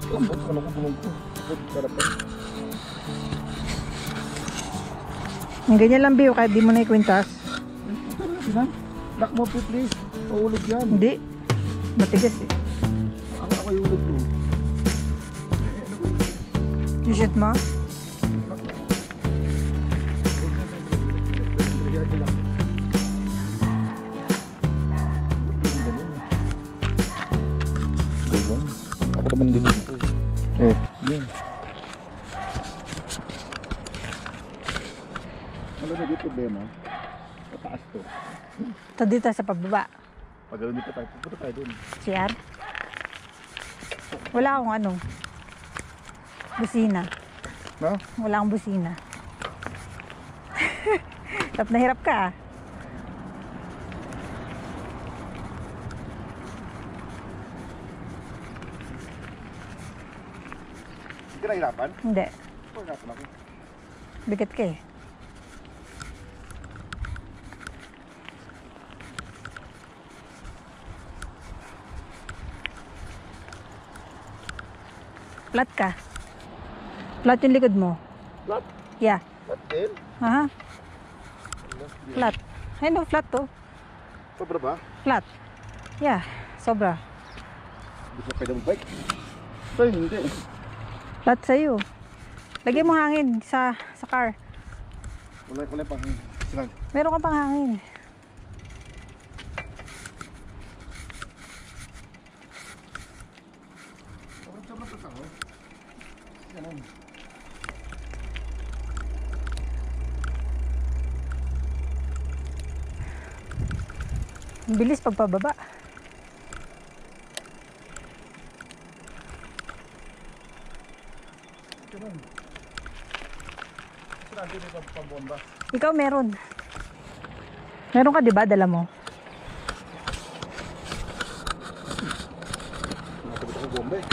Ano ko bulong ko? Ang ganyan lang Biyo, kahit di mo na ikwintas. Lock mo please. Mahulog yan. Hindi. Matigas eh. Ako yung hulog ko. I-shoot mo? Ako naman din dito. Yun. Ano na dito problema? Mataas to. Ito dito sa pababa. Pag gano'n dito tayo, pupunta tayo dun. CR? Wala akong ano. Busina. No? Wala akong busina. Hirap na hirap ka ah. Hindi ka nahirapan? Hindi. Nahirapan ako. Bigat ka eh. Flat ka. Flat yung likod mo. Flat? Yeah. Flat din? Aha. Flat. Ay no, flat to. Sobra ba? Flat. Yeah, sobra. Hindi ko pwede mag-bike. Ito hindi. Flat sa'yo. Lagyan mo hangin sa car. Wala pang silang. Meron ka pang hangin. Sobrang taas ako. Ganun. Ang bilis pagpababa. Ganun. Saan dito yung pambomba? Ikaw meron. Meron ka 'di ba, dala mo? Nakabot ako bomba eh.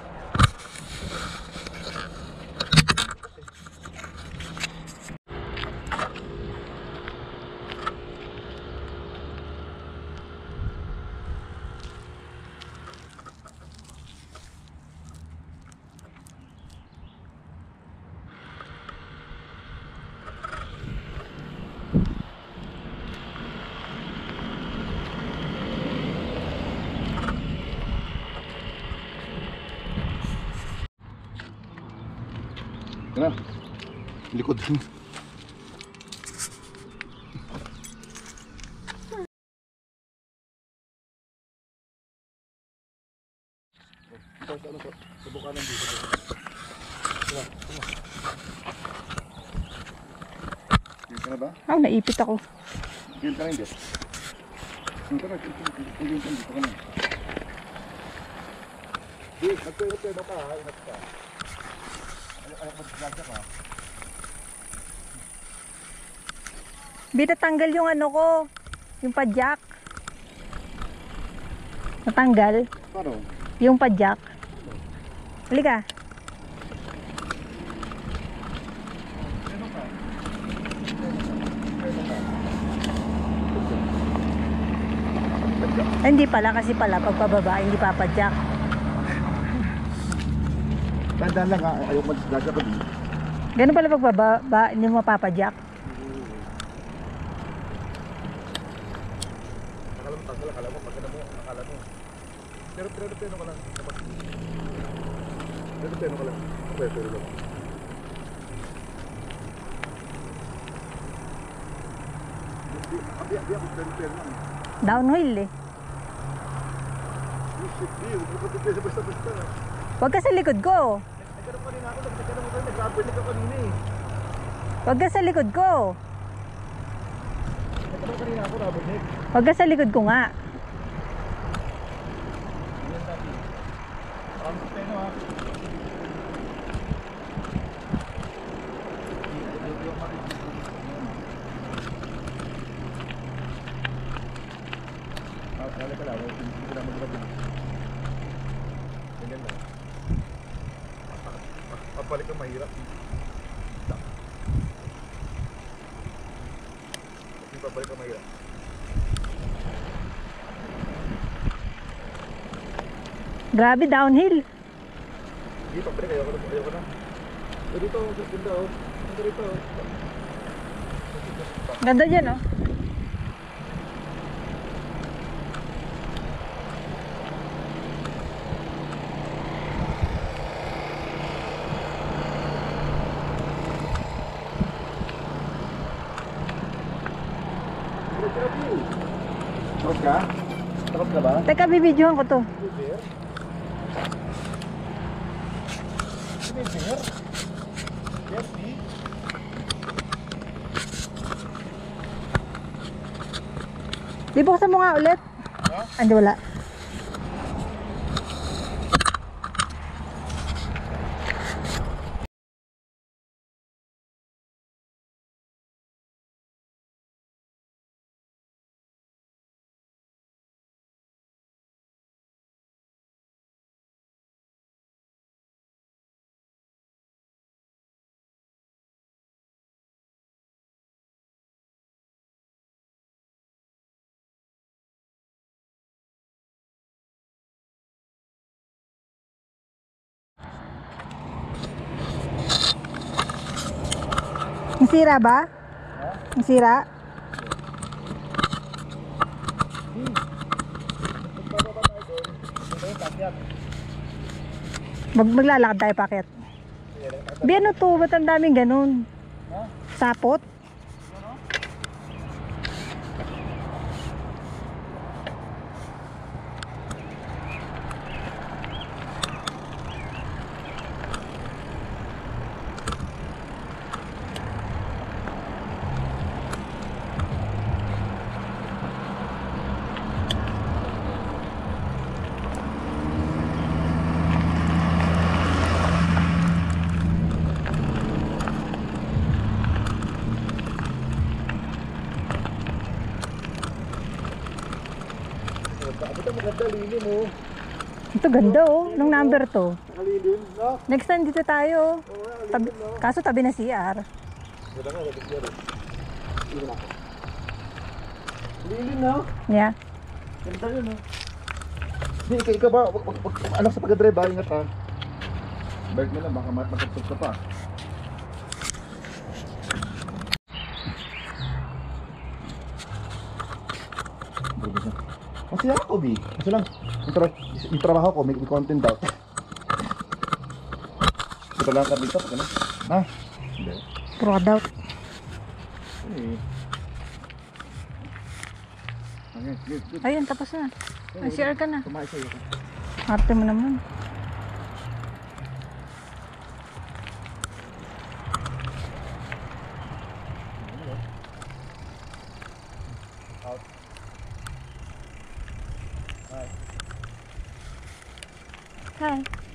Ano? Likod. Subukan ng dito. Gil ka na ba? Ah, naipit ako. Gil ka na hindi? Gil ka na. Gil ka na. Gil, nagpero ka ha. Ingat ka. Ayaw mag-vlog ka. Natanggal yung ano ko. Yung padjak. Natanggal. Paano? Yung padjak. Halika. Ay, hindi pala kasi pala pagpababa hindi papadjak. Tandaan lang ha, ayaw mag-vlog ka din. Ganun pala pagbaba hindi mo mapapadjak. Akala mo, pagkana mo, akala mo. Pero peno ka lang. Pero ka lang. Pero lang. Abi ako pero lang. Downhill eh. Shit, huwag ka basta-basta. Huwag ka sa likod ko. Nagkaroon pa rin ako, nagkaroon mo tayo, nag-rubberneck ako kanina eh. Huwag ka sa likod ko. Nagkaroon pa rin ako, rubberneck. Huwag ka sa likod ko nga. Yan natin. Peno ha. Wala ka lang, hindi ko na mag-rubber. Ganyan lang. Pagpalik ka mahirap. Pagpalik ka mahirap. Grabe, downhill. Dito, pre, ayoko na. Dito, ganda oh. Ganda rito oh. Ganda dyan, oh. Takot ka? Takot ka ba? Teka, bibidyohan ko to. Bear? Ini bear? Yes, di? Di buksan mo nga ulit. Ha? Andi, wala. Nasira ba? Nasira? Magbababa tayo doon. Ito yung takyat. Maglalakad tayo paket. Bi, ano to? Ba't ang daming ganun? Ha? Sapot? Ito maganda, lilim oh. Ito ganda, oh. Nung number to. Nakalilim, no? Next time dito tayo. Tabi, kaso tabi na CR. Ganda nga, ganda siya rin. Lilim ako. Lilim, no? Yeah. Ganda yun, no? Hindi, ikaw ba? Anak sa pag-drive ba? Ingat ha. Bike mo na, baka matagtog ka pa. Masaya ako, Bi. Kasi lang, yung trabaho ko, may content daw. Ito lang ka dito, pag ano? Ha? Hindi. Product. Eh. Okay, good, good. Ayun, tapos na. CR ka na. Kumain sa'yo. Arte mo naman. Out. Hi. Hi.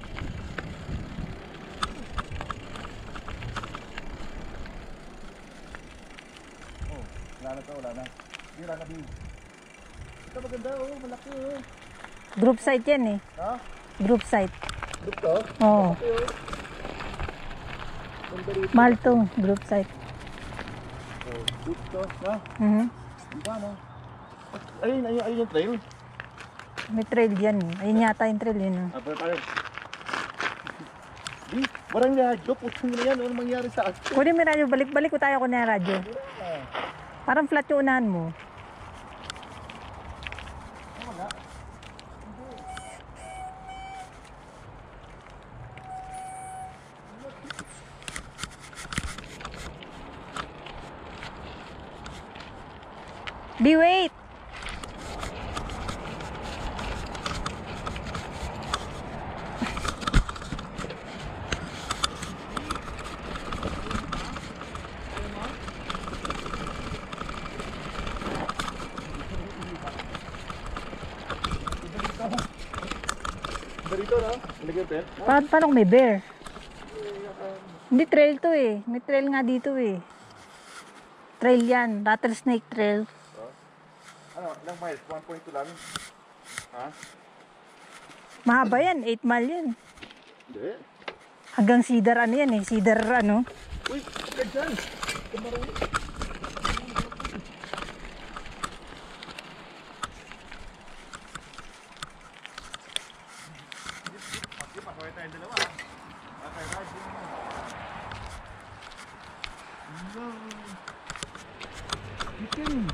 Oh, wala na to, wala na. Hindi, wala na, Bi. Ito maganda, oh, malaki, oh. Group site yan eh. Ha? Group site. Look to? Oo. Malaki, oh. Ganda rito. Mahal to. Group site. Oh, look to, ha? Mhm. Ang gano? Ayun yung trail. May trail yan eh. Ayun yata yung trail yun. Oh. Punta tayo. Di, walang radyo. Putang na yan. Ano mangyari sa akin? Kunin mo yung radyo. Balik ko tayo kunin yung radyo. Parang flat yung unahan mo. Wala. Be wait! Dito, no? Ilagay yung pen. Paano kung may bear? Hindi trail to eh. May trail nga dito eh. Trail yan. Rattlesnake trail. Ano, ilang miles? 1.2 lang? Ha? Mahaba yan. 8 mile yan. Hindi. Hanggang Cedar ano yan eh. Cedar ano. Uy, ka dyan! Kamarong. Pasaway tayong dalawa. Chicken.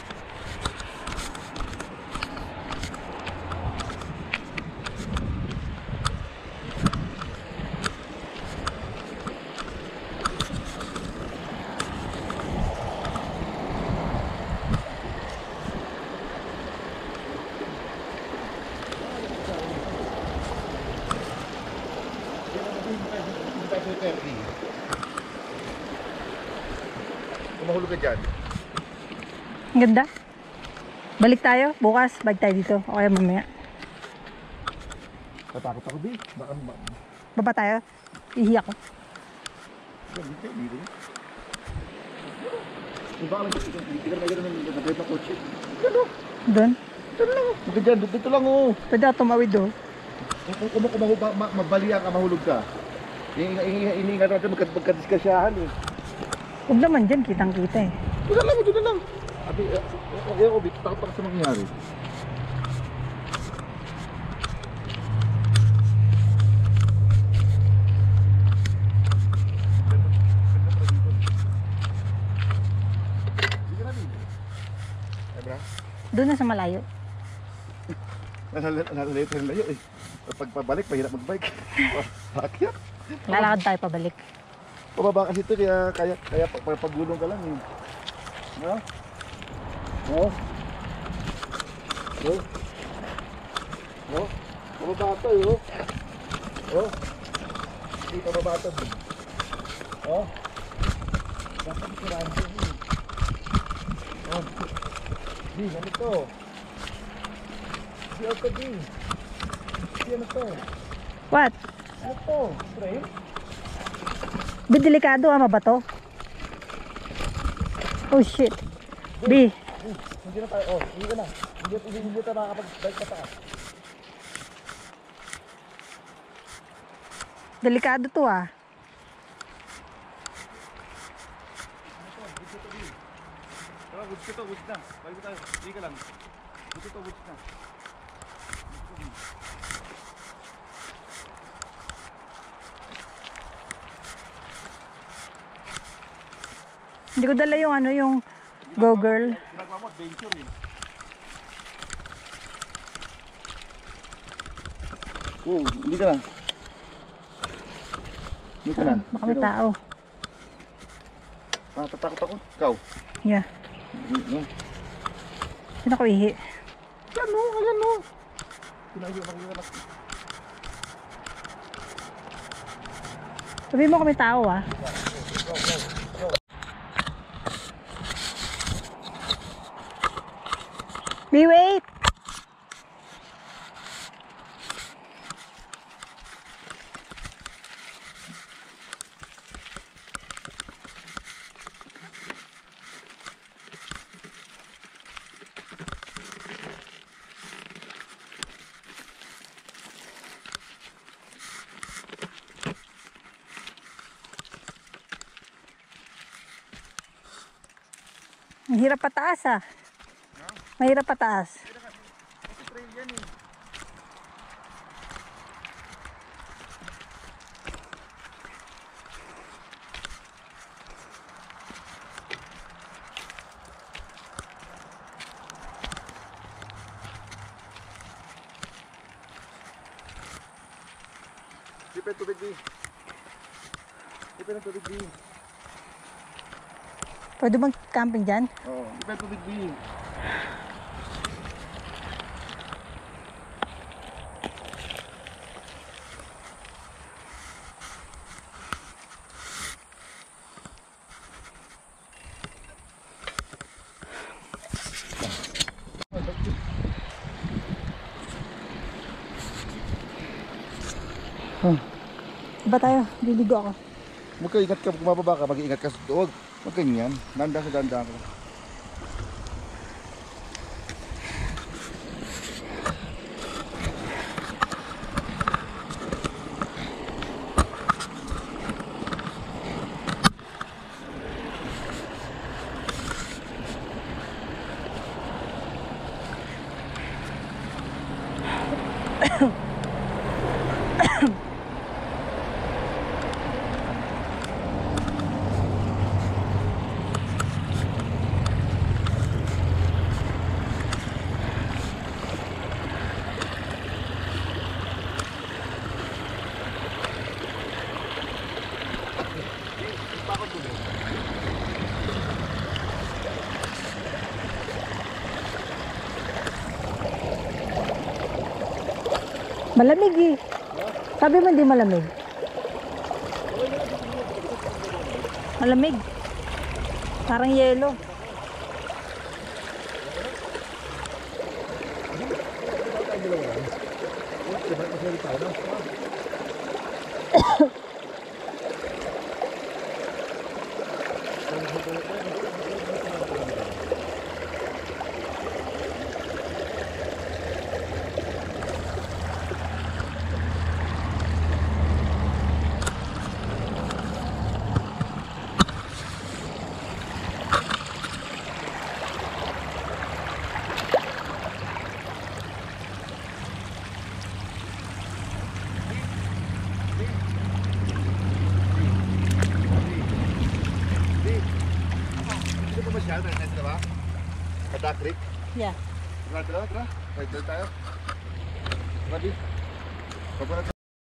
Kung mahulog ka dyan. Ang ganda. Balik tayo. Bukas, balik tayo dito. O kaya mamaya. Tatakot ako di. Baka Baba tayo. Ihi ako. dito. Kung baka lang hindi ka na nag-drive na kotse. Ano? Doon. Dito lang. Huwag ka dyan. Dito lang oh. Pwede ako tumawid doon. Kung mabalian ka, mahulog ka. Iniingat natin magkadiskasyahan eh. Huwag naman dyan. Kitang-kita eh. Doon na lang. Abi, okay ako, takot ako sa mangyari. Doon na sa malayo. Nalalater na yun eh. Pag pabalik, mahirap mag-bike. Bakit? Lalakad tayo pabalik. Pababa kasi ito, kaya pagulong ka lang eh. No? No? No? No? Pababa ito eh, oh. Oh? Hindi pababa ito. Oh? Dapat ikuraan ito eh. Oh? Di, ganito. Di, ito di. Di, ano to? What? Ano to? Train? Delikado mabato. Oh shit. B. Hindi na tayo. Oh, hindi ka na. Hindi tayo makakapag-bike pa taas. Delikado to ah. Woods na. Balik tayo. Hindi ka lang. Woods na. Hindi ko dala yung yung Go Girl. Ginagawa mo, adventure eh. Oh, hindi ka na. Hindi ka na. Baka may tao. Tatakot ako. Ikaw. Yeah. Sino ko ihi? Ayan o. Pinahiyo na. Sabi mo kami tao ah. Be wait! Ang hirap pataas ah. Mahirap pataas. Trail yan eh. Di pa yung tubig di. Pwede bang camping dyan? Oo, di pa yung tubig di. Iba tayo, liligo ako. Magkaingat ka, kung mababa ka, mag-iingat ka sa tuwag. Huwag ganyan, danda ka. Malamig eh. Sabi mo hindi malamig. Malamig. Parang yelo. Hindi ko masyado, nasa ba? Kada creek. Yeah. Tara. Pwede tayo. Ready? Papunta.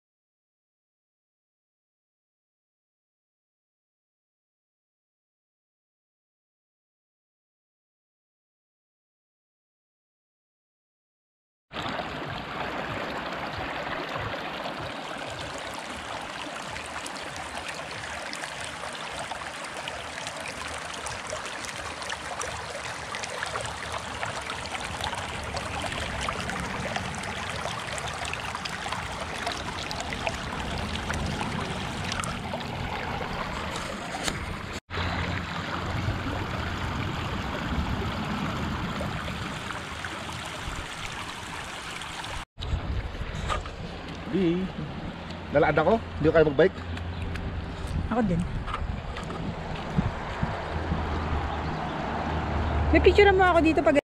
Di. Nalaan ako? Hindi ko kaya mag-bike? Ako din. May picture mo ako dito pag